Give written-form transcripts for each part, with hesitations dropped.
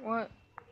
What?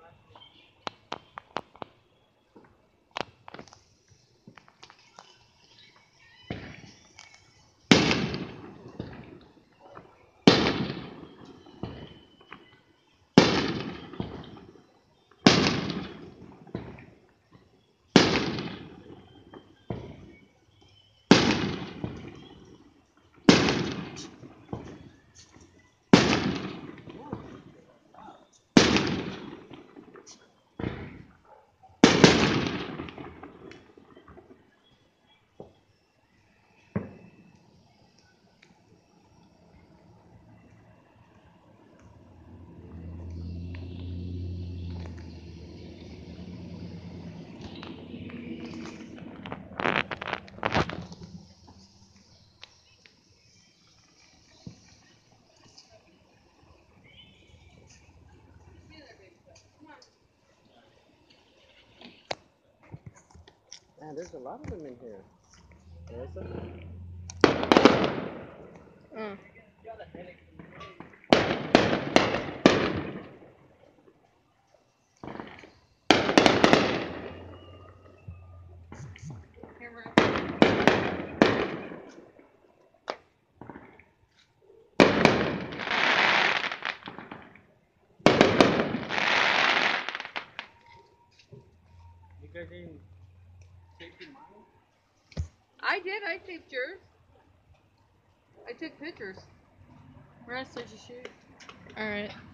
Man, there's a lot of them in here. Melissa? Mm. You guys didn't tape mine? I did. I taped yours. I took pictures. Rest, did you shoot? All right.